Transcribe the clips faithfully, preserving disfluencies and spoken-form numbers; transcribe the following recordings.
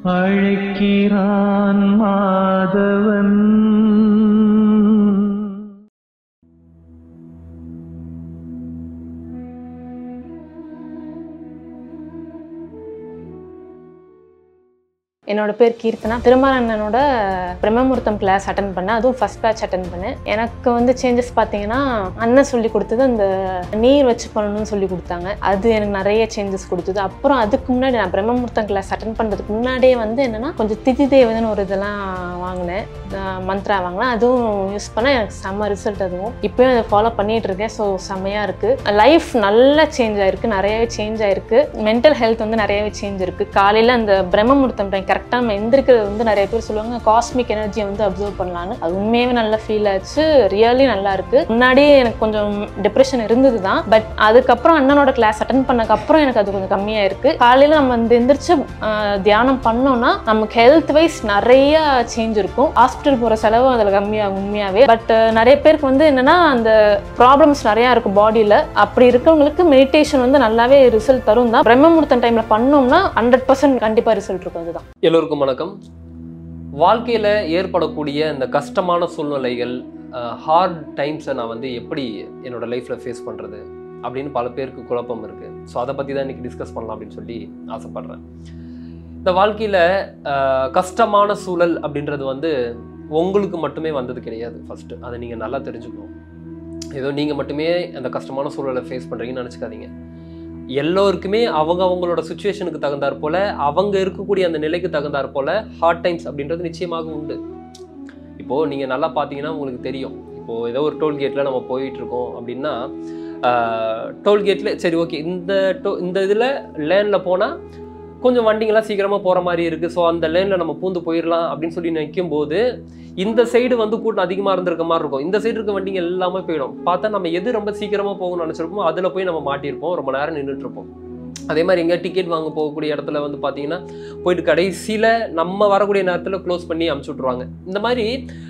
அழைக்கிறான் மாதவன். என்னோட பேர் கீர்த்தனா. திருமாரண்ணனோட பிரம்மமுகூர்த்தம் கிளாஸ் அட்டன் பண்ணேன். அதுவும் ஃபர்ஸ்ட் பேட்ச் அட்டன் பண்ணேன். எனக்கு வந்து சேஞ்சஸ் பார்த்தீங்கன்னா, அண்ணன் சொல்லி கொடுத்தது அந்த நீர் வச்சு பண்ணணும்னு சொல்லி கொடுத்தாங்க. அது எனக்கு நிறைய சேஞ்சஸ் கொடுத்தது. அப்புறம் அதுக்கு முன்னாடி நான் பிரம்மமுகூர்த்தம் கிளாஸ் அட்டன் பண்ணுறதுக்கு முன்னாடியே வந்து என்னென்னா கொஞ்சம் திதி தேவதைன்னு ஒரு இதெல்லாம் வாங்கினேன், மந்த்ரா வாங்கினேன். அதுவும் யூஸ் பண்ணால் எனக்கு செம்ம ரிசல்ட். அதுவும் இப்போயும் அதை ஃபாலோ பண்ணிகிட்டு இருக்கேன். ஸோ செம்மையாக இருக்குது. லைஃப் நல்லா சேஞ்ச் ஆகிருக்கு, நிறையவே சேஞ்ச் ஆகிருக்கு. மென்டல் ஹெல்த் வந்து நிறையவே சேஞ்ச் இருக்குது. காலையில் அந்த பிரம்மமுகூர்த்தம் டைம் கரெக்டாக நம்ம எந்திரிக்கிறது வந்து நிறைய பேர் சொல்லுவாங்க காஸ்மிக் எனர்ஜியை வந்து அப்சர்வ் பண்ணலான்னு. அது உண்மையாகவே நல்லா ஃபீல் ஆச்சு. ரியலி நல்லா இருக்குது. முன்னாடியே எனக்கு கொஞ்சம் டிப்ரெஷன் இருந்தது தான். பட் அதுக்கப்புறம் அண்ணனோட கிளாஸ் அட்டன் பண்ணக்கப்புறம் எனக்கு அது கொஞ்சம் கம்மியாக இருக்குது. காலையில் நம்ம வந்து எந்திரிச்சு தியானம் பண்ணோம்னா நமக்கு ஹெல்த் வைஸ் நிறைய சேஞ்ச் இருக்கும். ஹாஸ்பிட்டல் போகிற செலவு அதில் கம்மியாகும் உண்மையாகவே. பட் நிறைய பேருக்கு வந்து என்னென்னா அந்த ப்ராப்ளம்ஸ் நிறையா இருக்கும் பாடியில். அப்படி இருக்கிறவங்களுக்கு மெடிடேஷன் வந்து நல்லாவே ரிசல்ட் தரும் தான். பிரம்மமுகூர்த்தம் டைமில் பண்ணோம்னா ஹண்ட்ரட் பர்சன்ட் கண்டிப்பாக ரிசல்ட் இருக்கும். அதுதான். எல்லோருக்கும் வணக்கம். வாழ்க்கையில் ஏற்படக்கூடிய இந்த கஷ்டமான சூழ்நிலைகள், ஹார்ட் டைம்ஸை நான் வந்து எப்படி என்னோடய லைஃப்பில் ஃபேஸ் பண்ணுறது அப்படின்னு பல பேருக்கு குழப்பம் இருக்குது. ஸோ அதை பற்றி தான் இன்றைக்கி டிஸ்கஸ் பண்ணலாம் அப்படின்னு சொல்லி ஆசைப்பட்றேன். இந்த வாழ்க்கையில் கஷ்டமான சூழல் அப்படின்றது வந்து உங்களுக்கு மட்டுமே வந்தது கிடையாது. ஃபஸ்ட்டு அதை நீங்கள் நல்லா தெரிஞ்சுக்கணும். ஏதோ நீங்கள் மட்டுமே அந்த கஷ்டமான சூழலை ஃபேஸ் பண்ணுறீங்கன்னு நினச்சிக்காதீங்க. எல்லோருக்குமே அவங்க அவங்களோட சுச்சுவேஷனுக்கு தகுந்தாற் போல, அவங்க இருக்கக்கூடிய அந்த நிலைக்கு தகுந்தாற் போல ஹார்ட் டைம்ஸ் அப்படின்றது நிச்சயமாக உண்டு. இப்போது நீங்கள் நல்லா பார்த்தீங்கன்னா உங்களுக்கு தெரியும். இப்போது ஏதோ ஒரு டோல்கேட்டில் நம்ம போயிட்டு இருக்கோம் அப்படின்னா, டோல்கேட்டில் சரி ஓகே இந்த டோ இந்த இதில் லேனில் போனால் கொஞ்சம் வண்டிங்கெல்லாம் சீக்கிரமாக போகிற மாதிரி இருக்குது, ஸோ அந்த லேனில் நம்ம பூந்து போயிடலாம் அப்படின்னு சொல்லி நிற்கும் போது இந்த சைடு வந்து கூட்டம் அதிகமாக இருந்திருக்க மாதிரி இருக்கும். இந்த சைடு இருக்க வண்டிங்க எல்லாமே போயிடும். பார்த்தா நம்ம எது ரொம்ப சீக்கிரமாக போகணும்னு நினச்சிருப்போம், அதில் போய் நம்ம மாட்டியிருப்போம், ரொம்ப நேரம் நின்றுட்டுருப்போம். அதே மாதிரி எங்கே டிக்கெட் வாங்க போகக்கூடிய இடத்துல வந்து பார்த்தீங்கன்னா போயிட்டு கடைசியில் நம்ம வரக்கூடிய நேரத்தில் க்ளோஸ் பண்ணி அமுச்சு விட்ருவாங்க. இந்த மாதிரி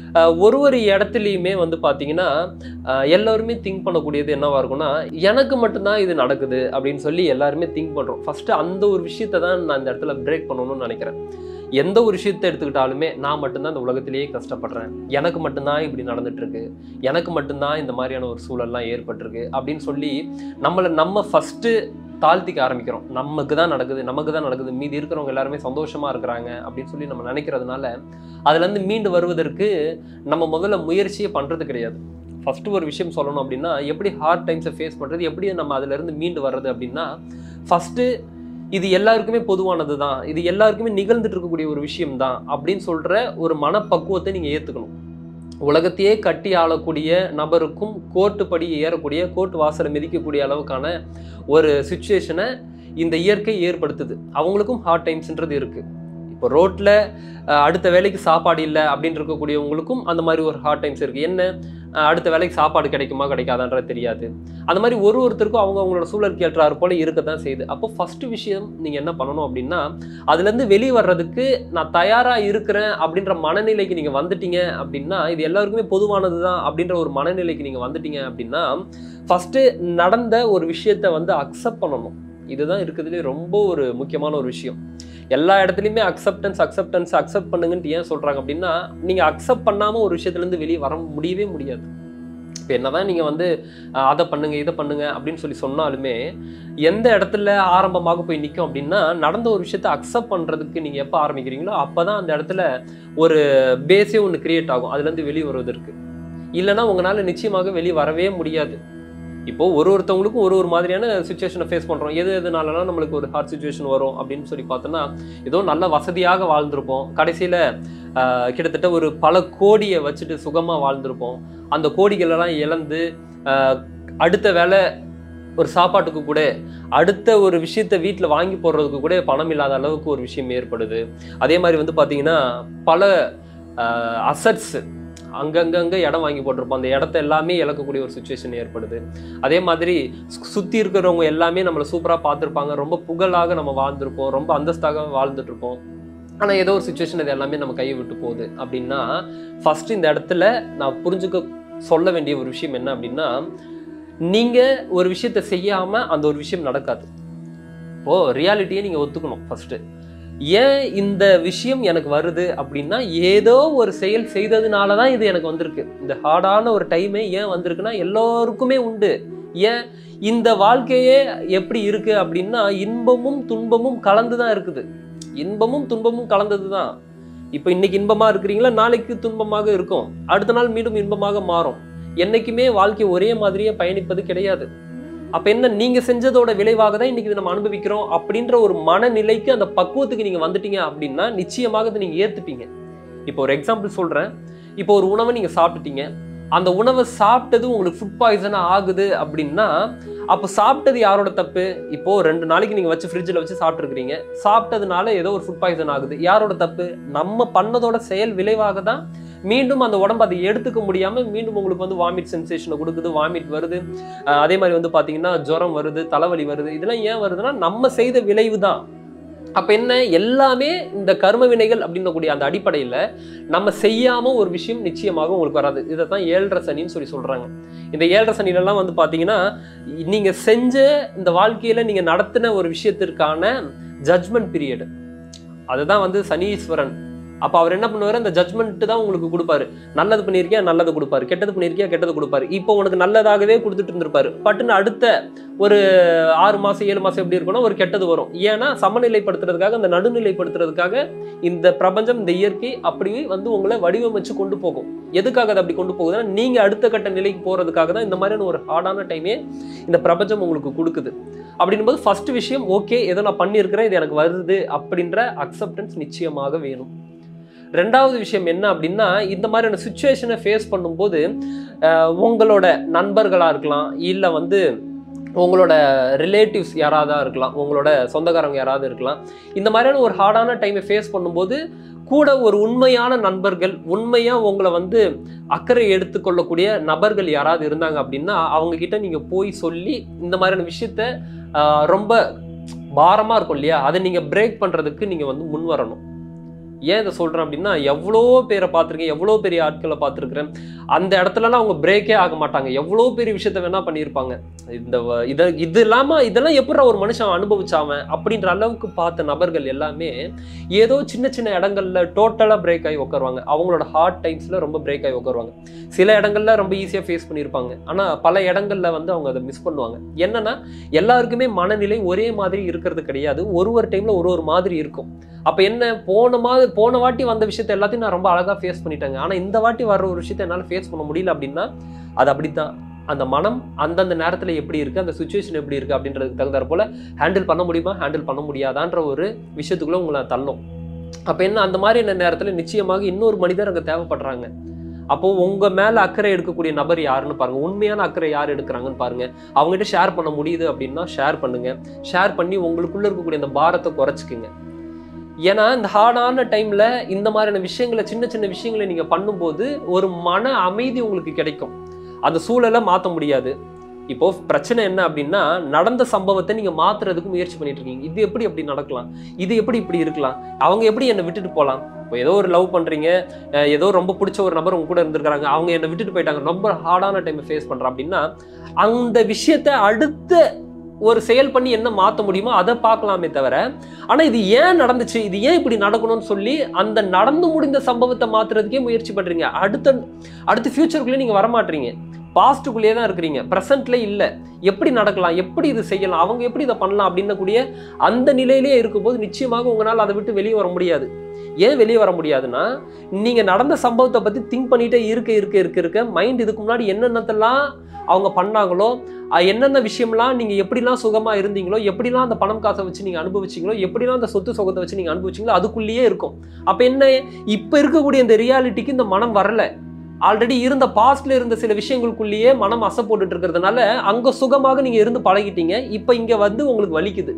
ஒரு ஒரு இடத்துலையுமே வந்து பார்த்தீங்கன்னா எல்லோருமே திங்க் பண்ணக்கூடியது என்னவாக இருக்கும்னா, எனக்கு மட்டும்தான் இது நடக்குது அப்படின்னு சொல்லி எல்லாருமே திங்க் பண்ணுறோம். ஃபஸ்ட்டு அந்த ஒரு விஷயத்தை தான் நான் இந்த இடத்துல பிரேக் பண்ணணும்னு நினைக்கிறேன். எந்த ஒரு விஷயத்தை எடுத்துக்கிட்டாலுமே நான் மட்டும்தான் இந்த உலகத்திலேயே கஷ்டப்படுறேன், எனக்கு மட்டும்தான் இப்படி நடந்துட்டுருக்கு, எனக்கு மட்டும்தான் இந்த மாதிரியான ஒரு சூழல்லாம் ஏற்பட்டிருக்கு அப்படின்னு சொல்லி நம்மளை நம்ம ஃபஸ்ட்டு தாழ்த்திக்க ஆரம்பிக்கிறோம். நமக்கு தான் நடக்குது, நமக்கு தான் நடக்குது, மீதி இருக்கிறவங்க எல்லாருமே சந்தோஷமாக இருக்கிறாங்க அப்படின்னு சொல்லி நம்ம நினைக்கிறதுனால அதுலேருந்து மீண்டு வருவதற்கு நம்ம முதல்ல முயற்சியே பண்ணுறது கிடையாது. ஃபஸ்ட்டு ஒரு விஷயம் சொல்லணும் அப்படின்னா, எப்படி ஹார்ட் டைம்ஸை ஃபேஸ் பண்ணுறது, எப்படி நம்ம அதிலேருந்து மீண்டு வர்றது அப்படின்னா, ஃபஸ்ட்டு இது எல்லாருக்குமே பொதுவானது தான், இது எல்லாருக்குமே நிகழ்ந்துட்டு இருக்கக்கூடிய ஒரு விஷயம் தான் அப்படின்னு சொல்கிற ஒரு மனப்பக்குவத்தை நீங்கள் ஏற்றுக்கணும். உலகத்தையே கட்டி ஆளக்கூடிய நபருக்கும் கோர்ட்டு படி ஏறக்கூடிய, கோர்ட்டு வாசலை மிதிக்கக்கூடிய அளவுக்கான ஒரு சுச்சுவேஷனை இந்த இயற்கை ஏற்படுத்துது. அவங்களுக்கும் ஹார்ட் டைம்ஸ்ன்றது இருக்குது. இப்போ ரோட்டில் அடுத்த வேலைக்கு சாப்பாடு இல்லை அப்படின்னு இருக்கக்கூடியவங்களுக்கும் அந்த மாதிரி ஒரு ஹார்ட் டைம்ஸ் இருக்குது. என்ன, அடுத்த வேலைக்கு சாப்பாடு கிடைக்குமா கிடைக்காதான்றது தெரியாது. அந்த மாதிரி ஒரு ஒருத்தருக்கும் அவங்க அவங்களோட சூழலுக்கு ஏற்றாறு போல் இருக்க தான் செய்யுது. அப்போ ஃபஸ்ட்டு விஷயம் நீங்கள் என்ன பண்ணணும் அப்படின்னா, அதுலேருந்து வெளியே வர்றதுக்கு நான் தயாராக இருக்கிறேன் அப்படின்ற மனநிலைக்கு நீங்கள் வந்துட்டீங்க அப்படின்னா, இது எல்லாருக்குமே பொதுவானது தான் அப்படின்ற ஒரு மனநிலைக்கு நீங்கள் வந்துட்டீங்க அப்படின்னா, ஃபஸ்ட்டு நடந்த ஒரு விஷயத்தை வந்து அக்செப்ட் பண்ணணும். இதுதான் இருக்கிறதுலே ரொம்ப ஒரு முக்கியமான ஒரு விஷயம். எல்லா இடத்துலையுமே அக்செப்டன்ஸ் அக்செப்டன்ஸ் அக்செப்ட் பண்ணுங்கன்ட்டு ஏன் சொல்கிறாங்க அப்படின்னா, நீங்கள் அக்செப்ட் பண்ணாமல் ஒரு விஷயத்துலேருந்து வெளியே வர முடியவே முடியாது. இப்போ என்ன தான் நீங்கள் வந்து அதை பண்ணுங்க இதை பண்ணுங்க அப்படின்னு சொல்லி சொன்னாலுமே, எந்த இடத்துல ஆரம்பமாக போய் நிற்கும் அப்படின்னா, நடந்த ஒரு விஷயத்தை அக்செப்ட் பண்ணுறதுக்கு நீங்கள் எப்போ ஆரம்பிக்கிறீங்களோ அப்போ தான் அந்த இடத்துல ஒரு பேஸே ஒன்று கிரியேட் ஆகும் அதுலேருந்து வெளியே வருவதற்கு. இல்லைன்னா உங்களால் நிச்சயமாக வெளியே வரவே முடியாது. இப்போது ஒரு ஒருத்தவங்களுக்கும் ஒரு ஒரு மாதிரியான சுச்சுவேஷனை ஃபேஸ் பண்ணுறோம். எது எதுனாலலாம் நம்மளுக்கு ஒரு ஹார்ட் சுச்சுவேஷன் வரும் அப்படின்னு சொல்லி பார்த்தோன்னா, ஏதோ நல்ல வசதியாக வாழ்ந்திருப்போம், கடைசியில் கிட்டத்தட்ட ஒரு பல கோடியை வச்சுட்டு சுகமாக வாழ்ந்திருப்போம். அந்த கோடிகளெல்லாம் இழந்து அடுத்த வேலை ஒரு சாப்பாட்டுக்கு கூட, அடுத்த ஒரு விஷயத்தை வீட்டில் வாங்கி போடுறதுக்கு கூட பணம் இல்லாத அளவுக்கு ஒரு விஷயம் ஏற்படுது. அதே மாதிரி வந்து பார்த்திங்கன்னா பல அசட்ஸ் அங்கங்கங்க இடம் வாங்கி போட்டிருப்போம், அந்த இடத்த எல்லாமே இழக்கக்கூடிய ஒரு சுச்சுவேஷன் ஏற்படுது. அதே மாதிரி சுற்றி இருக்கிறவங்க எல்லாமே நம்மளை சூப்பராக பார்த்துருப்பாங்க, ரொம்ப புகழாக நம்ம வாழ்ந்திருப்போம், ரொம்ப அந்தஸ்தாக வாழ்ந்துட்டு இருப்போம். ஆனால் ஏதோ ஒரு சுச்சுவேஷன் இது எல்லாமே நம்ம கையை விட்டு போகுது அப்படின்னா, ஃபஸ்ட்டு இந்த இடத்துல நான் புரிஞ்சுக்க சொல்ல வேண்டிய ஒரு விஷயம் என்ன அப்படின்னா, நீங்கள் ஒரு விஷயத்தை செய்யாமல் அந்த ஒரு விஷயம் நடக்காது. இப்போது ரியாலிட்டியை நீங்கள் ஒத்துக்கணும். ஃபஸ்ட்டு ஏன் இந்த விஷயம் எனக்கு வருது அப்படின்னா ஏதோ ஒரு செயல் செய்ததுனால தான் இது எனக்கு வந்திருக்கு. இந்த ஹார்டான ஒரு டைமே ஏன் வந்திருக்குன்னா எல்லோருக்குமே உண்டு. ஏன் இந்த வாழ்க்கையே எப்படி இருக்கு அப்படின்னா இன்பமும் துன்பமும் கலந்து தான் இருக்குது. இன்பமும் துன்பமும் கலந்தது தான். இப்போ இன்னைக்கு இன்பமா இருக்கிறீங்களா, நாளைக்கு துன்பமாக இருக்கும், அடுத்த நாள் மீண்டும் இன்பமாக மாறும். என்னைக்குமே வாழ்க்கை ஒரே மாதிரியே பயணிப்பது கிடையாது. அப்ப என்ன, நீங்க செஞ்சதோட விளைவாக தான் இன்னைக்கு நம்ம அனுபவிக்கிறோம் அப்படின்ற ஒரு மனநிலைக்கு அந்த பக்குவத்துக்கு நீங்க வந்துட்டீங்க அப்படின்னா நிச்சயமாக நீங்க ஏத்துப்பீங்க. இப்போ ஒரு எக்ஸாம்பிள் சொல்றேன். இப்போ ஒரு உணவை நீங்க சாப்பிட்டுட்டீங்க, அந்த உணவை சாப்பிட்டது உங்களுக்கு ஃபுட் பாய்சனா ஆகுது அப்படின்னா அப்போ சாப்பிட்டது யாரோட தப்பு? இப்போ ரெண்டு நாளைக்கு நீங்க வச்சு ஃப்ரிட்ஜில் வச்சு சாப்பிட்டுருக்கீங்க, சாப்பிட்டதுனால ஏதோ ஒரு ஃபுட் பாய்சன் ஆகுது. யாரோட தப்பு? நம்ம பண்ணதோட செயல் விளைவாக தான் மீண்டும் அந்த உடம்பு அதை எடுத்துக்க முடியாம மீண்டும் உங்களுக்கு வந்து வாமிட் சென்சேஷனை கொடுக்குது, வாமிட் வருது. அதே மாதிரி வந்து பாத்தீங்கன்னா ஜுரம் வருது, தலைவலி வருது. இதெல்லாம் ஏன் வருதுன்னா நம்ம செய்த விளைவு தான். அப்ப என்ன, எல்லாமே இந்த கர்ம வினைகள் அப்படின்னக்கூடிய அந்த அடிப்படையில நம்ம செய்யாம ஒரு விஷயம் நிச்சயமாக உங்களுக்கு வராது. இதைத்தான் ஏழரை சனின்னு சொல்லி சொல்றாங்க. இந்த ஏழரை சனில எல்லாம் வந்து பாத்தீங்கன்னா நீங்க செஞ்ச இந்த வாழ்க்கையில நீங்க நடத்தின ஒரு விஷயத்திற்கான ஜட்ஜ்மெண்ட் பீரியட், அதுதான் வந்து சனீஸ்வரன். அப்ப அவர் என்ன பண்ணுவாரு, அந்த ஜட்மெண்ட் தான் உங்களுக்கு கொடுப்பாரு. நல்லது பண்ணிருக்கியா நல்லது கொடுப்பாரு, கெட்டது பண்ணிருக்கியா கெட்டது கொடுப்பாரு. இப்போ உனக்கு நல்லதாகவே கொடுத்துட்டு இருந்திருப்பாரு, பட்டுன்னு அடுத்த ஒரு ஆறு மாசம் ஏழு மாசம் எப்படி இருக்கும்னா ஒரு கெட்டது வரும். ஏன்னா சமநிலைப்படுத்துறதுக்காக, அந்த நடுநிலைப்படுத்துறதுக்காக இந்த பிரபஞ்சம், இந்த இயற்கை அப்படி வந்து உங்களை வடிவமைச்சு கொண்டு போகும். எதுக்காக அது அப்படி கொண்டு போகுதுன்னா நீங்க அடுத்த கட்ட நிலைக்கு போறதுக்காக தான் இந்த மாதிரியான ஒரு ஹார்டான டைமே இந்த பிரபஞ்சம் உங்களுக்கு கொடுக்குது. அப்படின்னும் போது ஃபர்ஸ்ட் விஷயம், ஓகே ஏதோ நான் பண்ணியிருக்கிறேன், இது எனக்கு வருது அப்படின்ற அக்செப்டன்ஸ் நிச்சயமாக வேணும். ரெண்டாவது விஷயம் என்ன அப்படின்னா, இந்த மாதிரியான சுச்சுவேஷனை ஃபேஸ் பண்ணும்போது உங்களோட நண்பர்களாக இருக்கலாம், இல்லை வந்து உங்களோட ரிலேட்டிவ்ஸ் யாராவது இருக்கலாம், உங்களோட சொந்தக்காரங்க யாராவது இருக்கலாம். இந்த மாதிரியான ஒரு ஹார்டான டைமை ஃபேஸ் பண்ணும்போது கூட ஒரு உண்மையான நண்பர்கள், உண்மையாக உங்களை வந்து அக்கறை எடுத்துக்கொள்ளக்கூடிய நபர்கள் யாராவது இருந்தாங்க அப்படின்னா அவங்க கிட்ட நீங்கள் போய் சொல்லி இந்த மாதிரியான விஷயத்த ரொம்ப பாரமாக இருக்கும் இல்லையா, அதை நீங்கள் பிரேக் பண்ணுறதுக்கு நீங்கள் வந்து முன் வரணும். ஏன் இதை சொல்கிறேன் அப்படின்னா, எவ்வளோ பேரை பார்த்துருக்கேன், எவ்வளோ பெரிய ஆட்களை பார்த்துருக்குறேன். அந்த இடத்துலலாம் அவங்க பிரேக்கே ஆக மாட்டாங்க. எவ்வளோ பெரிய விஷயத்த வேணா பண்ணியிருப்பாங்க. இந்த இதை இது இல்லாமல் இதெல்லாம் எப்படி ஒரு மனுஷன் அனுபவிச்சாவன் அப்படின்ற அளவுக்கு பார்த்த நபர்கள் எல்லாமே ஏதோ சின்ன சின்ன இடங்கள்ல டோட்டலாக பிரேக் ஆகி உட்காருவாங்க. அவங்களோட ஹார்ட் டைம்ஸில் ரொம்ப பிரேக் ஆகி உட்காருவாங்க. சில இடங்கள்ல ரொம்ப ஈஸியாக ஃபேஸ் பண்ணியிருப்பாங்க, ஆனால் பல இடங்கள்ல வந்து அவங்க அதை மிஸ் பண்ணுவாங்க. என்னன்னா எல்லாருக்குமே மனநிலை ஒரே மாதிரி இருக்கிறது கிடையாது. ஒரு ஒரு டைம்ல ஒரு ஒரு மாதிரி இருக்கும். அப்போ என்ன, போன மாதிரி போன வாட்டி வந்த விஷயத்த எல்லாத்தையும் நான் ரொம்ப அழகாக ஃபேஸ் பண்ணிட்டேங்க, ஆனால் இந்த வாட்டி வர்ற ஒரு விஷயத்த என்னால் ஃபேஸ் பண்ண முடியல அப்படின்னா அது அப்படித்தான். அந்த மனம் அந்தந்த நேரத்தில் எப்படி இருக்குது, அந்த சுச்சுவேஷன் எப்படி இருக்குது அப்படின்றதுக்கு தகுந்தாற் போல் ஹேண்டில் பண்ண முடியுமா ஹேண்டில் பண்ண முடியாதான்ற ஒரு விஷயத்துக்குள்ளே உங்களை தள்ளும். அப்போ என்ன, அந்த மாதிரி நேரத்தில் நிச்சயமாக இன்னொரு மனிதர் அங்கே தேவைப்படுறாங்க. அப்போ உங்க மேல அக்கறை எடுக்கக்கூடிய நபர் யாருன்னு பாருங்க, உண்மையான அக்கறை யார் எடுக்கிறாங்கன்னு பாருங்க. அவங்ககிட்ட ஷேர் பண்ண முடியுது அப்படின்னா ஷேர் பண்ணுங்க. ஷேர் பண்ணி உங்களுக்குள்ள இருக்கக்கூடிய அந்த பாரத்தை குறைச்சிக்குங்க. ஏன்னா இந்த ஹார்டான டைம்ல இந்த மாதிரியான விஷயங்களை, சின்ன சின்ன விஷயங்களை நீங்க பண்ணும்போது ஒரு மன அமைதி உங்களுக்கு கிடைக்கும். அந்த சூழலை மாற்ற முடியாது. இப்போ பிரச்சனை என்ன அப்படின்னா, நடந்த சம்பவத்தை நீங்க மாத்துறதுக்கு முயற்சி பண்ணிட்டு இருக்கீங்க. இது எப்படி அப்படி நடக்கலாம், இது எப்படி இப்படி இருக்கலாம், அவங்க எப்படி என்னை விட்டுட்டு போகலாம். இப்போ ஏதோ ஒரு லவ் பண்றீங்க, ஏதோ ரொம்ப பிடிச்ச ஒரு நபர் உங்க கூட இருந்திருக்காங்க, அவங்க என்னை விட்டுட்டு போயிட்டாங்க, ரொம்ப ஹார்டான டைமை ஃபேஸ் பண்றேன் அப்படின்னா அந்த விஷயத்த அடுத்த ஒரு செயல் பண்ணி என்ன மாற்ற முடியுமோ அதை பார்க்கலாமே தவிர, ஆனா இது ஏன் நடந்துச்சு, இது ஏன் இப்படி நடக்கணும்னு சொல்லி அந்த நடந்து முடிந்த சம்பவத்தை மாத்துறதுக்கே முயற்சி பண்றீங்க. அடுத்த அடுத்த ஃபியூச்சருக்குள்ளே நீங்க வரமாட்டீங்க, பாஸ்ட்டுக்குள்ளேயே தான் இருக்கிறீங்க, ப்ரெசென்ட்ல இல்ல. எப்படி நடக்கலாம், எப்படி இது செய்யலாம், அவங்க எப்படி இதை பண்ணலாம் அப்படின்னக்கூடிய அந்த நிலையிலேயே இருக்கும்போது நிச்சயமாக உங்களால் அதை விட்டு வெளியே வர முடியாது. ஏன் வெளியே வர முடியாதுன்னா, நீங்க நடந்த சம்பவத்தை பத்தி திங்க் பண்ணிட்டே இருக்க இருக்க இருக்க இருக்க மைண்ட் இதுக்கு முன்னாடி என்னென்னத்தெல்லாம் அவங்க பண்ணாங்களோ, என்னென்ன விஷயம்லாம் நீங்க எப்படிலாம் சுகமா இருந்தீங்களோ, எப்படிலாம் அந்த பணம் காசை வச்சு நீங்க அனுபவிச்சீங்களோ, எப்படிலாம் அந்த சொத்து சுகத்தை வச்சு நீங்க அனுபவிச்சீங்களோ அதுக்குள்ளேயே இருக்கும். அப்ப என்ன, இப்ப இருக்கக்கூடிய இந்த ரியாலிட்டிக்கு இந்த மனம் வரல. ஆல்ரெடி இருந்த பாஸ்ட்ல இருந்த சில விஷயங்களுக்குள்ளேயே மனம் அசை போட்டுட்டு இருக்கிறதுனால அங்க சுகமாக நீங்க இருந்து பழகிட்டீங்க. இப்ப இங்க வந்து உங்களுக்கு வலிக்குது.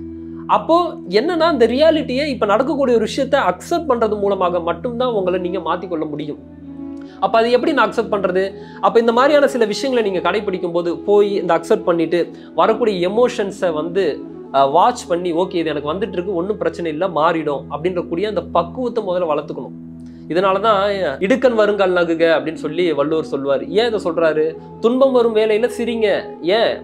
அப்போ என்னன்னா, இந்த ரியாலிட்டியை இப்ப நடக்கக்கூடிய ஒரு விஷயத்தை அக்செப்ட் பண்றது மூலமாக மட்டும்தான் உங்களை நீங்க மாத்திக்கொள்ள முடியும். அப்ப அது எப்படி நான் அக்செப்ட் பண்றது? அப்ப இந்த மாதிரியான சில விஷயங்களை நீங்க கடைபிடிக்கும் போது போய் இந்த அக்செப்ட் பண்ணிட்டு வரக்கூடிய எமோஷன்ஸை வந்து வாட்ச் பண்ணி, ஓகே இது எனக்கு வந்துட்டு இருக்கு, ஒன்றும் பிரச்சனை இல்லை, மாறிடும் அப்படின்ற கூடிய அந்த பக்குவத்தை முதல்ல வளர்த்துக்கணும். இதனாலதான் இடுக்கண் வருங்கால் நகுக அப்படின்னு சொல்லி வள்ளுவர் சொல்வார். ஏன் இதை சொல்றாரு? துன்பம் வரும் வேலையில சிரிங்க. ஏன்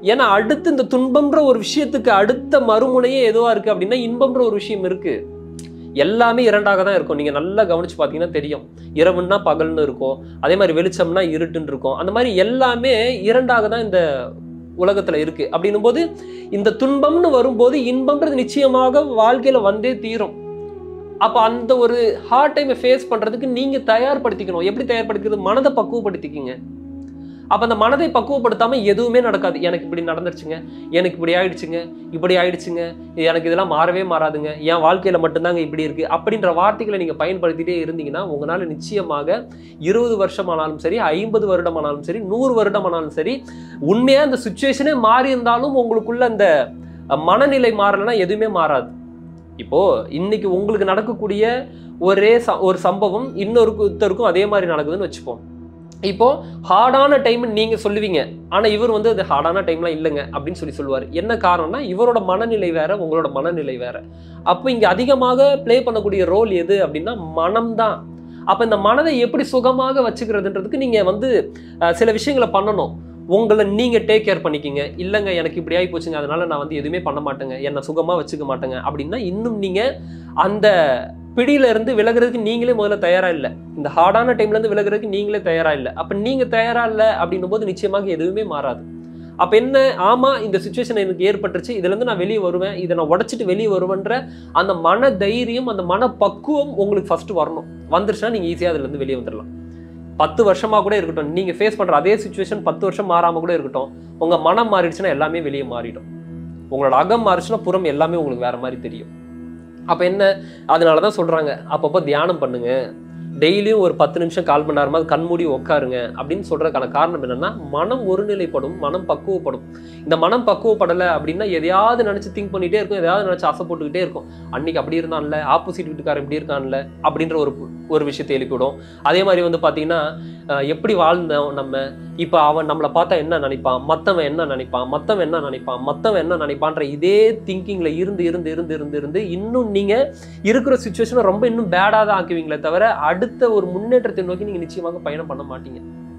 ஏன்னா அடுத்து இந்த துன்பம்ன்ற ஒரு விஷயத்துக்கு அடுத்த மறுமுனையே எதுவா இருக்கு அப்படின்னா இன்பம்ன்ற ஒரு விஷயம் இருக்கு. எல்லாமே இரண்டாக தான் இருக்கும். நீங்க நல்லா கவனிச்சு பார்த்தீங்கன்னா தெரியும். இரவுன்னா பகல்னு இருக்கும், அதே மாதிரி வெளிச்சம்னா இருட்டுன்னு இருக்கும். அந்த மாதிரி எல்லாமே இரண்டாக தான் இந்த உலகத்துல இருக்கு. அப்படின்னும் போது இந்த துன்பம்னு வரும்போது இன்பம்ன்றது நிச்சயமாக வாழ்க்கையில வந்தே தீரும். அப்ப அந்த ஒரு ஹார்ட் டைமை ஃபேஸ் பண்றதுக்கு நீங்க தயார்படுத்திக்கணும். எப்படி தயார்படுத்திக்கிறது? மனதை பக்குவப்படுத்திக்கிங்க. அப்ப அந்த மனதை பக்குவப்படுத்தாம எதுவுமே நடக்காது. எனக்கு இப்படி நடந்துருச்சுங்க, எனக்கு இப்படி ஆயிடுச்சுங்க, இப்படி ஆயிடுச்சுங்க, எனக்கு இதெல்லாம் மாறவே மாறாதுங்க, என் வாழ்க்கையில மட்டும்தாங்க இப்படி இருக்கு அப்படின்ற வார்த்தைகளை நீங்க பயன்படுத்திட்டே இருந்தீங்கன்னா உங்களால நிச்சயமாக இருபது வருஷம் ஆனாலும் சரி, ஐம்பது வருடம் ஆனாலும் சரி, நூறு வருடம் ஆனாலும் சரி, உண்மையா அந்த சுச்சுவேஷனே மாறி இருந்தாலும் உங்களுக்குள்ள அந்த மனநிலை மாறலைன்னா எதுவுமே மாறாது. இப்போ இன்னைக்கு உங்களுக்கு நடக்கக்கூடிய ஒரே ஒரு சம்பவம் இன்னொருத்தருக்கும் அதே மாதிரி நடக்குதுன்னு வச்சுப்போம். இப்போ ஹார்டான டைம் நீங்க சொல்லுவீங்க, ஆனா இவர் வந்து அது ஹார்டான டைம்லாம் இல்லைங்க அப்படின்னு சொல்லி சொல்லுவார். என்ன காரணம்னா இவரோட மனநிலை வேற, உங்களோட மனநிலை வேற. அப்போ இங்க அதிகமாக பிளே பண்ணக்கூடிய ரோல் எது அப்படின்னா மனம்தான். அப்ப இந்த மனதை எப்படி சுகமாக வச்சுக்கிறதுன்றதுக்கு நீங்க வந்து சில விஷயங்களை பண்ணணும். உங்களை நீங்க டேக் கேர் பண்ணிக்கிங்க. இல்லைங்க எனக்கு இப்படி ஆகி போச்சுங்க, அதனால நான் வந்து எதுவுமே பண்ண மாட்டேங்க, என்னை சுகமா வச்சுக்க மாட்டேங்க அப்படின்னா இன்னும் நீங்க அந்த பிடியில இருந்து விலகிறதுக்கு நீங்களே முதல்ல தயாரா இல்லை. இந்த ஹார்டான டைம்ல இருந்து விலகிறதுக்கு நீங்களே தயாரா இல்லை. அப்ப நீங்க தயாரா இல்லை அப்படின்னும் போது நிச்சயமாக எதுவுமே மாறாது. அப்ப என்ன, ஆமா இந்த சுச்சுவேஷன் எனக்கு ஏற்பட்டுருச்சு, இதுல இருந்து நான் வெளியே வருவேன், இதை நான் உடைச்சிட்டு வெளியே வருவேன்ற அந்த மன தைரியம், அந்த மன பக்குவம் உங்களுக்கு ஃபர்ஸ்ட் வரணும். வந்துருச்சுன்னா நீங்க ஈஸியா அதுல இருந்து வெளியே வந்துடலாம். பத்து வருஷமா கூட இருக்கட்டும், நீங்க ஃபேஸ் பண்ற அதே சுச்சுவேஷன் பத்து வருஷம் மாறாம கூட இருக்கட்டும், உங்க மனம் மாறிடுச்சுன்னா எல்லாமே வெளியே மாறிடும். உங்களோட அகம் மாறிடுச்சுன்னா புறம் எல்லாமே உங்களுக்கு வேற மாதிரி தெரியும். அப்ப என்ன, அதனாலதான் சொல்றாங்க அப்பப்போ தியானம் பண்ணுங்க, டெய்லியும் ஒரு பத்து நிமிஷம் கால் மணி நேரமா கண்மூடி உட்காருங்க அப்படின்னு சொல்றதுக்கான காரணம் என்னன்னா மனம் ஒருநிலைப்படும், மனம் பக்குவப்படும். இந்த மனம் பக்குவப்படலை அப்படின்னா எதையாவது நினைச்சு திங்க் பண்ணிட்டே இருக்கும், எதையாவது நினைச்சு ஆசை போட்டுக்கிட்டே இருக்கும். அன்னைக்கு அப்படி இருந்தான்ல, ஆப்போசிட் வீட்டுக்காரர் இப்படி இருக்கான்ல அப்படின்ற ஒரு ஒரு விஷயத்தை எழுப்பிவிடும். அதே மாதிரி வந்து பாத்தீங்கன்னா எப்படி வாழ்ந்தோம் நம்ம, இப்ப அவன் நம்மளை பார்த்தா என்ன நினைப்பான், மத்தவன் என்ன நினைப்பான், மத்தவன் என்ன நினைப்பான், மத்தவன் என்ன நினைப்பான்ற இதே திங்கிங்ல இருந்து இருந்து இருந்து இருந்து இருந்து இன்னும் நீங்க இருக்கிற சுச்சுவேஷனை ரொம்ப இன்னும் பேடா தான் ஆக்குவீங்களே தவிர அடுத்த ஒரு முன்னேற்றத்தை நோக்கி நீங்க நிச்சயமாக பயணம் பண்ண மாட்டீங்க.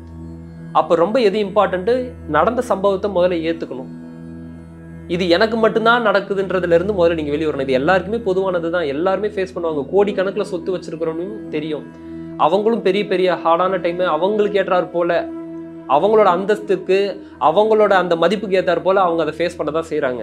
அப்ப ரொம்ப எது இம்பார்ட்டன்ட், நடந்த சம்பவத்தை முதல்ல ஏத்துக்கணும். இது எனக்கு மட்டும்தான் நடக்குதுன்றதுல இருந்து முதல்ல நீங்க வெளியே வரணும். இது எல்லாருக்குமே பொதுவானதுதான், எல்லாருமே ஃபேஸ் பண்ணுவாங்க. கோடிக்கணக்கில் சொத்து வச்சிருக்கிறவனும் தெரியும், அவங்களும் பெரிய பெரிய ஹார்டான டைம் அவங்களுக்கு ஏற்றாறு போல, அவங்களோட அந்தஸ்துக்கு அவங்களோட அந்த மதிப்புக்கு ஏற்றாறு போல அவங்க அதை ஃபேஸ் பண்ண தான் செய்யறாங்க.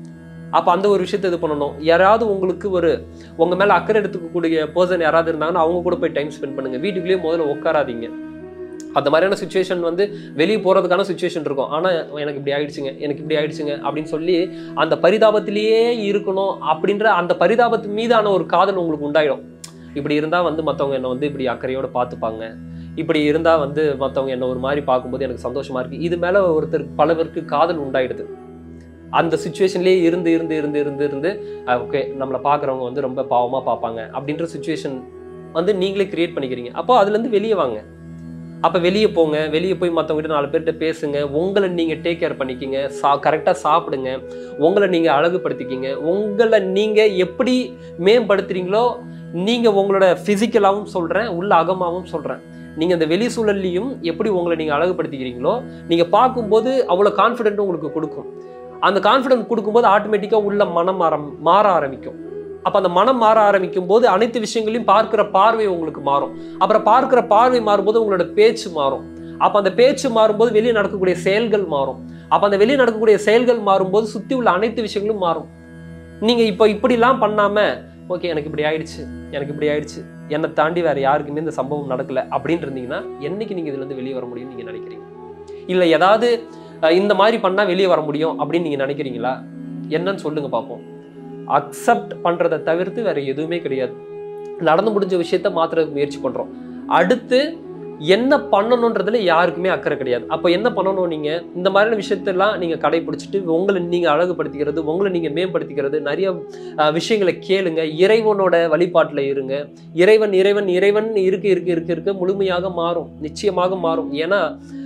அப்ப அந்த ஒரு விஷயத்தை இது பண்ணணும். யாராவது உங்களுக்கு ஒரு உங்க மேல அக்கறை எடுத்துக்கக்கூடிய பர்சன் யாராவது இருந்தாங்கன்னா அவங்க கூட போய் டைம் ஸ்பெண்ட் பண்ணுங்க. வீட்டுக்குள்ளேயே முதல்ல உட்காராதீங்க. அந்த மாதிரியான சுச்சுவேஷன் வந்து வெளியே போறதுக்கான சுச்சுவேஷன் இருக்கும். ஆனா எனக்கு இப்படி ஆயிடுச்சுங்க, எனக்கு இப்படி ஆயிடுச்சுங்க அப்படின்னு சொல்லி அந்த பரிதாபத்திலேயே இருக்கணும். அப்படின்ற அந்த பரிதாபத்து மீதான ஒரு காதல் உங்களுக்கு உண்டாயிடும். இப்படி இருந்தா வந்து மற்றவங்க என்னை வந்து இப்படி அக்கறையோட பார்த்துப்பாங்க, இப்படி இருந்தா வந்து மற்றவங்க என்ன ஒரு மாதிரி பார்க்கும்போது எனக்கு சந்தோஷமா இருக்கு, இது மேல ஒருத்தர் பலவருக்கு காதல் உண்டாயிடுது. அந்த சுச்சுவேஷன்லேயே இருந்து இருந்து இருந்து இருந்து இருந்து ஓகே நம்மளை பார்க்குறவங்க வந்து ரொம்ப பாவமாக பார்ப்பாங்க அப்படின்ற சுச்சுவேஷன் வந்து நீங்களே கிரியேட் பண்ணிக்கிறீங்க. அப்போ அதுலேருந்து வெளியே வாங்க. அப்போ வெளியே போங்க, வெளியே போய் மற்றவங்ககிட்ட நாலு பேர்கிட்ட பேசுங்க, உங்களை நீங்கள் டேக் கேர் பண்ணிக்கிங்க, சா கரெக்டாக சாப்பிடுங்க, உங்களை நீங்கள் அழகுபடுத்திக்கிங்க. உங்களை நீங்கள் எப்படி மேம்படுத்துறீங்களோ, நீங்கள் உங்களோட ஃபிசிக்கலாகவும் சொல்கிறேன், உள்ள அகமாகவும் சொல்கிறேன், நீங்கள் அந்த வெளி சூழல்லையும் எப்படி உங்களை நீங்கள் அழகுபடுத்திக்கிறீங்களோ நீங்கள் பார்க்கும்போது அவ்வளோ கான்ஃபிடென்ட் உங்களுக்கு கொடுக்கும். அந்த கான்ஃபிடென்ட் கொடுக்கும்போது ஆட்டோமேட்டிக்காக உள்ள மனம் மாற மாற ஆரம்பிக்கும். அப்போ அந்த மனம் மாற ஆரம்பிக்கும் போது அனைத்து விஷயங்களையும் பார்க்குற பார்வை உங்களுக்கு மாறும். அப்புறம் பார்க்குற பார்வை மாறும்போது உங்களோட பேச்சு மாறும். அப்போ அந்த பேச்சு மாறும்போது வெளியே நடக்கக்கூடிய செயல்கள் மாறும். அப்போ அந்த வெளியே நடக்கக்கூடிய செயல்கள் மாறும்போது சுற்றி உள்ள அனைத்து விஷயங்களும் மாறும். நீங்கள் இப்போ இப்படிலாம் பண்ணாமல் ஓகே எனக்கு இப்படி ஆயிடுச்சு, எனக்கு இப்படி ஆயிடுச்சு, என்னை தாண்டி வேறு யாருக்குமே இந்த சம்பவம் நடக்கலை அப்படின்னு இருந்தீங்கன்னா என்னைக்கு நீங்கள் இதுலேருந்து வெளியே வர முடியும்னு நீங்கள் நினைக்கிறீங்க? இல்லை ஏதாவது இந்த மாதிரி பண்ணால் வெளியே வர முடியும் அப்படின்னு நீங்கள் நினைக்கிறீங்களா? என்னன்னு சொல்லுங்க பார்ப்போம். அக்செப்ட் பண்ணுறதை தவிர்த்து வேற எதுவுமே கிடையாது. நடந்து முடிஞ்ச விஷயத்த மாற்றுறதுக்கு முயற்சி பண்ணுறோம். அடுத்து என்ன பண்ணணுன்றதுல யாருக்குமே அக்கறை கிடையாது. அப்போ என்ன பண்ணணும், நீங்கள் இந்த மாதிரியான விஷயத்தெல்லாம் நீங்கள் கடைபிடிச்சிட்டு உங்களை நீங்கள் அழகுபடுத்திக்கிறது, உங்களை நீங்கள் மேம்படுத்திக்கிறது, நிறைய விஷயங்களை கேளுங்க, இறைவனோட வழிபாட்டில் இருங்க. இறைவன் இறைவன் இறைவன் இருக்க இருக்க இருக்க இருக்க முழுமையாக மாறும், நிச்சயமாக மாறும். ஏன்னா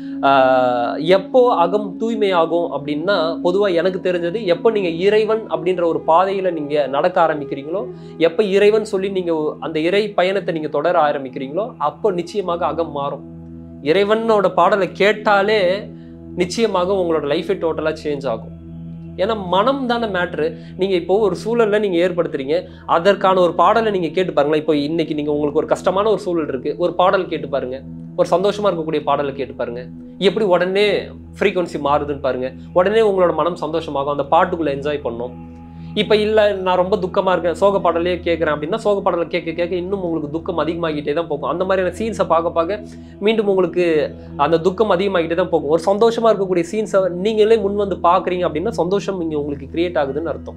எப்போ அகம் தூய்மையாகும் அப்படின்னா பொதுவாக எனக்கு தெரிஞ்சது எப்போ நீங்கள் இறைவன் அப்படின்ற ஒரு பாதையில் நீங்கள் நடக்க ஆரம்பிக்கிறீங்களோ, எப்போ இறைவன் சொல்லி நீங்கள் அந்த இறை பயணத்தை நீங்கள் தொடர ஆரம்பிக்கிறீங்களோ அப்போ நிச்சயமாக அகம் மாறும். இறைவனோட பாடலை கேட்டாலே நிச்சயமாக உங்களோட லைஃபே டோட்டலாக சேஞ்ச் ஆகும். ஏன்னா மனம் தானே மேட்ரு. நீங்கள் இப்போ ஒரு சூழல்ல நீங்கள் ஏற்படுத்துறீங்க, அதற்கான ஒரு பாடலை நீங்கள் கேட்டு பாருங்களேன். இப்போ இன்னைக்கு நீங்கள் உங்களுக்கு ஒரு கஷ்டமான ஒரு சூழல் இருக்குது, ஒரு பாடல் கேட்டு பாருங்க, ஒரு சந்தோஷமா இருக்கக்கூடிய பாடலை கேட்டு பாருங்க, எப்படி உடனே ஃப்ரீக்வன்சி மாறுதுன்னு பாருங்க. உடனே உங்களோட மனம் சந்தோஷமாகும், அந்த பாட்டுக்குள்ள என்ஜாய் பண்ணும். இப்போ இல்லை நான் ரொம்ப துக்கமாக இருக்கேன், சோக பாடலே கேட்குறேன் அப்படின்னா சோக பாடலை கேட்க கேட்க இன்னும் உங்களுக்கு துக்கம் அதிகமாகிட்டே தான் போகும். அந்த மாதிரியான சீன்ஸை பார்க்க பார்க்க மீண்டும் உங்களுக்கு அந்த துக்கம் அதிகமாகிட்டே தான் போகும். ஒரு சந்தோஷமாக இருக்கக்கூடிய சீன்ஸை நீங்களே முன் வந்து பார்க்குறீங்க அப்படின்னா சந்தோஷம் இங்கே உங்களுக்கு கிரியேட் ஆகுதுன்னு அர்த்தம்.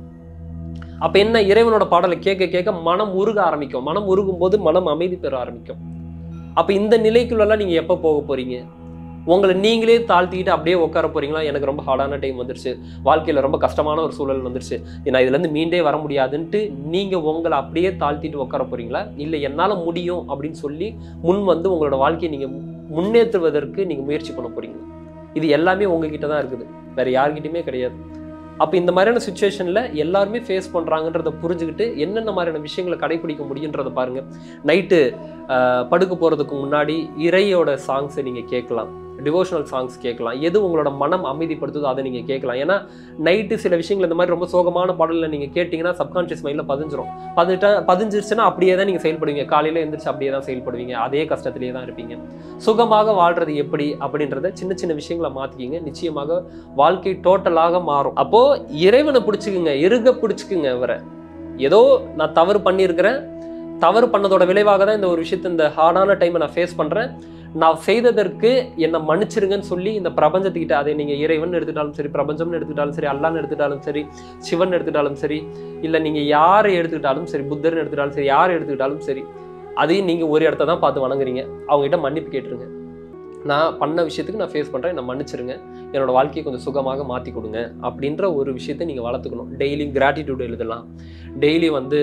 அப்போ என்ன, இறைவனோட பாடலை கேட்க கேட்க மனம் உருக ஆரம்பிக்கும். மனம் உருகும் போது மனம் அமைதி பெற ஆரம்பிக்கும். அப்போ இந்த நிலைக்குள்ளெல்லாம் நீங்கள் எப்போ போக போகிறீங்க? உங்களை நீங்களே தாழ்த்திக்கிட்டு அப்படியே உட்கார போறீங்களா? எனக்கு ரொம்ப ஹார்டான டைம் வந்துருச்சு, வாழ்க்கையில் ரொம்ப கஷ்டமான ஒரு சூழல் வந்துருச்சு, நான் இதுலேருந்து மீண்டே வர முடியாதுன்ட்டு நீங்கள் உங்களை அப்படியே தாழ்த்திட்டு உட்கார போறீங்களா? இல்லை என்னால் முடியும் அப்படின்னு சொல்லி முன் வந்து உங்களோட வாழ்க்கையை நீங்கள் முன்னேற்றுவதற்கு நீங்கள் முயற்சி பண்ண போறீங்க? இது எல்லாமே உங்ககிட்ட தான் இருக்குது, வேற யார்கிட்டையுமே கிடையாது. அப்போ இந்த மாதிரியான சுச்சுவேஷனில் எல்லாருமே ஃபேஸ் பண்ணுறாங்கன்றதை புரிஞ்சுக்கிட்டு என்னென்ன மாதிரியான விஷயங்களை கடைபிடிக்க முடியுன்றதை பாருங்கள். நைட்டு படுக்க போகிறதுக்கு முன்னாடி இறையோட சாங்ஸை நீங்கள் கேட்கலாம், டிவோஷனல் சாங்ஸ் கேட்கலாம். எது உங்களோட மனம் அமைதிப்படுத்துதோ அதை நீங்கள் கேட்கலாம். ஏன்னா நைட்டு சில விஷயங்கள் இந்த மாதிரி ரொம்ப சோகமான பாடலில் நீங்கள் கேட்டிங்கன்னா சப்கான்ஷியஸ் மைண்டில் பதிஞ்சிரும். பதிட்டா பதிஞ்சிருச்சுன்னா அப்படியே தான் நீங்கள் செயல்படுவீங்க. காலையில் எழுந்திரிச்சு அப்படியே தான் செயல்படுவீங்க, அதே கஷ்டத்திலே தான் இருப்பீங்க. சுகமாக வாழ்றது எப்படி அப்படின்றத சின்ன சின்ன விஷயங்களை மாற்றிக்கிங்க, நிச்சயமாக வாழ்க்கை டோட்டலாக மாறும். அப்போது இறைவனை பிடிச்சிக்குங்க, இருக பிடிச்சிக்குங்க. அவரை ஏதோ நான் தவறு பண்ணியிருக்கிறேன், தவறு பண்ணதோட விளைவாக தான் இந்த ஒரு விஷயத்தை, இந்த ஹார்டான டைமை நான் ஃபேஸ் பண்ணுறேன், நான் செய்ததற்கு என்னை மன்னிச்சிருங்கன்னு சொல்லி இந்த பிரபஞ்சத்துக்கிட்ட, அதை நீங்கள் இறைவன் எடுத்துட்டாலும் சரி, பிரபஞ்சம்னு எடுத்துட்டாலும் சரி, அல்லான்னு எடுத்துட்டாலும் சரி, சிவன் எடுத்துட்டாலும் சரி, இல்லை நீங்கள் யாரை எடுத்துக்கிட்டாலும் சரி, புத்தர்னு எடுத்துக்கிட்டாலும் சரி, யாரை எடுத்துக்கிட்டாலும் சரி, அதையும் நீங்கள் ஒரு இடத்த தான் பார்த்து வணங்குறீங்க. அவங்ககிட்ட மன்னிப்பு கேட்டுருங்க. நான் பண்ண விஷயத்துக்கு நான் ஃபேஸ் பண்ணுறேன், என்னை மன்னிச்சிருங்க, என்னோட வாழ்க்கையை கொஞ்சம் சுகமாக மாற்றி கொடுங்க அப்படின்ற ஒரு விஷயத்தை நீங்கள் வளர்த்துக்கணும். டெய்லி கிராட்டிடியூட் எழுதலாம், டெய்லி வந்து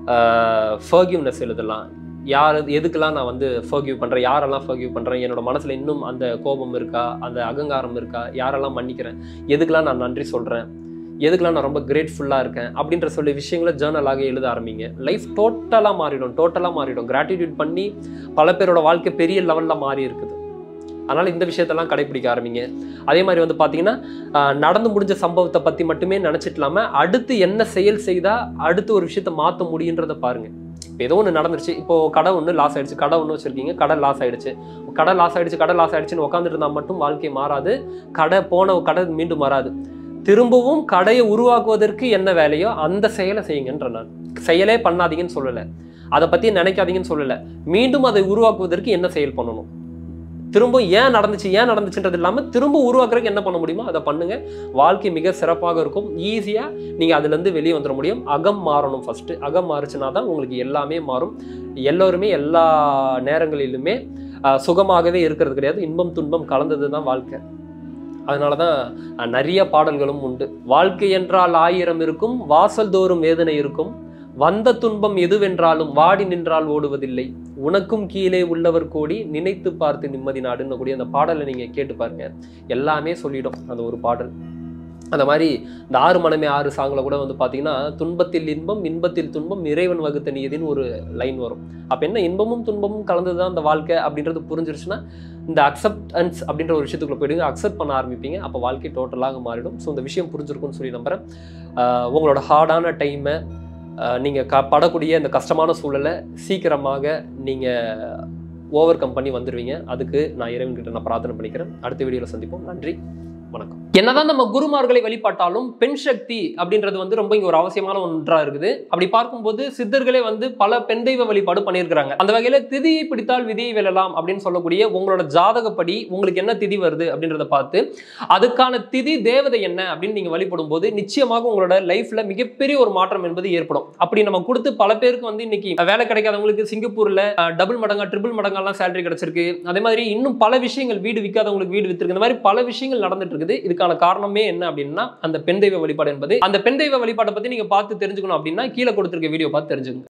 ஃபர்கிவ்னஸ் எழுதலாம். யார் எதுக்கெல்லாம் நான் வந்து ஃபர்கிவ் பண்ணுறேன், யாரெல்லாம் ஃபர்கிவ் பண்ணுறேன், என்னோட மனசில் இன்னும் அந்த கோபம் இருக்கா, அந்த அகங்காரம் இருக்கா, யாரெல்லாம் மன்னிக்கிறேன், எதுக்கெல்லாம் நான் நன்றி சொல்கிறேன், எதுக்கெல்லாம் நான் ரொம்ப கிரேட்ஃபுல்லாக இருக்கேன் அப்படின்ற சொல்லி விஷயங்களை ஜேர்னலாக எழுத ஆரம்பிங்க. லைஃப் டோட்டலாக மாறிடும், டோட்டலாக மாறிடும். கிராட்டிடியூட் பண்ணி பல பேரோட வாழ்க்கை பெரிய லெவலில் மாறி இருக்குது. அதனால் இந்த விஷயத்தெல்லாம் கடைபிடிக்க ஆரம்பிங்க. அதே மாதிரி வந்து பார்த்தீங்கன்னா நடந்து முடிஞ்ச சம்பவத்தை பற்றி மட்டுமே நினச்சிட்டு இல்லாமல் அடுத்து என்ன செயல் செய்தால் அடுத்து ஒரு விஷயத்தை மாற்ற முடியுன்றதை பாருங்கள். இப்போ ஏதோ ஒன்று நடந்துருச்சு, இப்போது கடை ஒன்று லாஸ் ஆகிடுச்சு, கடை ஒன்று வச்சுருக்கீங்க, கடை லாஸ் ஆகிடுச்சு, கடை லாஸ் ஆகிடுச்சு கடை லாஸ் ஆகிடுச்சுன்னு உட்காந்துட்டு இருந்தால் மட்டும் வாழ்க்கை மாறாது. கடை போன கடை மீண்டும் வராது. திரும்பவும் கடையை உருவாக்குவதற்கு என்ன வேலையோ அந்த செயலை செய்யுங்கன்ற. நான் செயலே பண்ணாதீங்கன்னு சொல்லலை, அதை பற்றி நினைக்காதீங்கன்னு சொல்லலை, மீண்டும் அதை உருவாக்குவதற்கு என்ன செயல் பண்ணணும், திரும்ப ஏன் நடந்துச்சு ஏன் நடந்துச்சுன்றது இல்லாமல் திரும்ப உருவாக்குறதுக்கு என்ன பண்ண முடியுமோ அதை பண்ணுங்க. வாழ்க்கை மிக சிறப்பாக இருக்கும். ஈஸியாக நீங்கள் அதுலேருந்து வெளியே வந்துட முடியும். அகம் மாறணும் ஃபர்ஸ்ட். அகம் மாறுச்சுன்னா தான் உங்களுக்கு எல்லாமே மாறும். எல்லோருமே எல்லா நேரங்களிலுமே சுகமாகவே இருக்கிறது கிடையாது. இன்பம் துன்பம் கலந்தது தான் வாழ்க்கை. அதனால தான் நிறைய பாடல்களும் உண்டு. வாழ்க்கை என்றால் ஆயிரம் இருக்கும், வாசல் தோறும் வேதனை இருக்கும், வந்த துன்பம் எதுவென்றாலும் வாடி நின்றால் ஓடுவதில்லை, உனக்கும் கீழே உள்ளவர் கோடி நினைத்து பார்த்து நிம்மதி நாடுன்னு கூடிய அந்த பாடலை நீங்கள் கேட்டு பாருங்க. எல்லாமே சொல்லிடும் அந்த ஒரு பாடல். அந்த மாதிரி இந்த ஆறு மனமே ஆறு சாங்கில் கூட வந்து பார்த்தீங்கன்னா துன்பத்தில் இன்பம் இன்பத்தில் துன்பம் இறைவன் வகுத்த நீதின்னு ஒரு லைன் வரும். அப்போ என்ன, இன்பமும் துன்பமும் கலந்தது தான் அந்த வாழ்க்கை அப்படின்றது புரிஞ்சிருச்சுன்னா இந்த அக்செப்டன்ஸ் அப்படின்ற ஒரு விஷயத்துக்குள்ள போயிடுங்க, அக்செப்ட் பண்ண ஆரம்பிப்பீங்க. அப்போ வாழ்க்கை டோட்டலாக மாறிடும். ஸோ இந்த விஷயம் புரிஞ்சிருக்கும்னு சொல்லி நம்புகிறேன். உங்களோட ஹார்டான டைமை நீங்கள் க படக்கூடிய இந்த கஷ்டமான சூழலை சீக்கிரமாக நீங்கள் ஓவர் கம் பண்ணி வந்துடுவீங்க. அதுக்கு நான் இறைவன்கிட்ட நான் பிரார்த்தனை பண்ணிக்கிறேன். அடுத்த வீடியோவில் சந்திப்போம். நன்றி, வணக்கம். என்னதான் நம்ம குருமார்களை வழிபாட்டாலும் பெண் சக்தி அப்படின்றது வந்து ரொம்ப இங்க ஒரு அவசியமான ஒன்றா இருக்குது. அப்படி பார்க்கும்போது சித்தர்களே வந்து பல பெண் தெய்வ வழிபாடு பண்ணியிருக்கிறாங்க. அந்த வகையில திதியை பிடித்தால் விதியை வெல்லலாம் அப்படின்னு சொல்லக்கூடிய உங்களோட ஜாதகப்படி உங்களுக்கு என்ன திதி வருது அப்படின்றத பார்த்து அதுக்கான திதி தேவதை என்ன அப்படின்னு நீங்க வழிபடும் போது நிச்சயமாக உங்களோட லைஃப்ல மிகப்பெரிய ஒரு மாற்றம் என்பது ஏற்படும். அப்படி நம்ம கொடுத்து பல பேருக்கு வந்து இன்னைக்கு வேலை கிடைக்காதவங்களுக்கு சிங்கப்பூர்ல டபுள் மடங்கா ட்ரிபிள் மடங்கெல்லாம் சேலரி கிடைச்சிருக்கு. அதே மாதிரி இன்னும் பல விஷயங்கள், வீடு விற்காதவங்களுக்கு வீடு வித்திருக்கு. இந்த மாதிரி பல விஷயங்கள் நடந்துட்டு இருக்குது. இதுக்கான காரணமே என்ன அப்படின்னா அந்த பெண் தெய்வ வழிபாடு என்பது. அந்த பெண் தெய்வ வழிபாட்டை பத்தி நீங்க பார்த்து தெரிஞ்சுக்கணும் அப்படின்னா கீழே கொடுத்திருக்க வீடியோ பார்த்து தெரிஞ்சுக்கணும்.